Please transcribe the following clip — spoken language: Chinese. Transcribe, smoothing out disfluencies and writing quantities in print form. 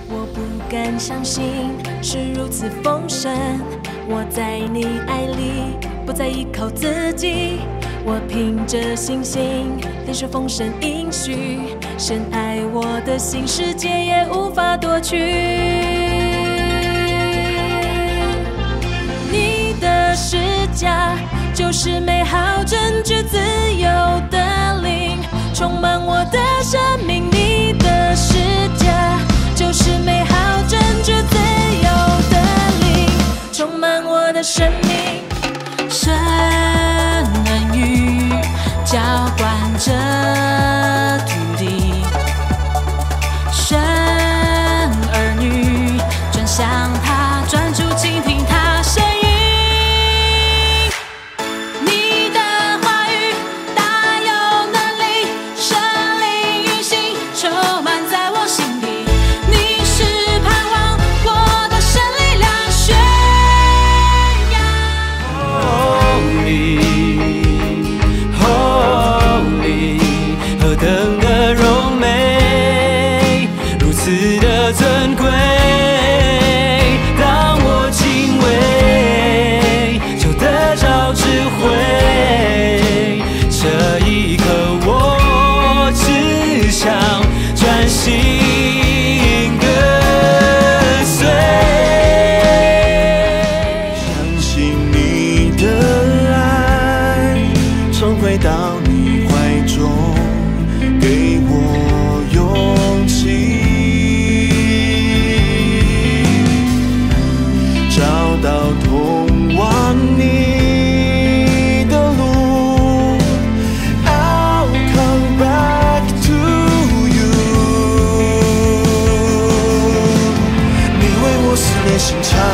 我不敢相信是如此丰盛。我在你爱里不再依靠自己，我凭着信心领受丰盛应许。神爱我的心，世界也无法夺去。你的十架就是美好证据，自由的灵充满我的生命。你的十架就是美好证据，自由的灵充满我的生命。神恩雨浇灌着土地，神儿女转向他，专注倾听他声音。你的话语大有能力，圣灵运行充满在我心里。你是盼望我的神力量宣扬。Holy， 何等的荣美，如此的尊贵。当我敬畏，就得着智慧。这一刻，我只想专心跟随。相信你的爱常回到你怀中，给我勇气，找到通往你的路。I'll come back to you。你为我撕裂心肠，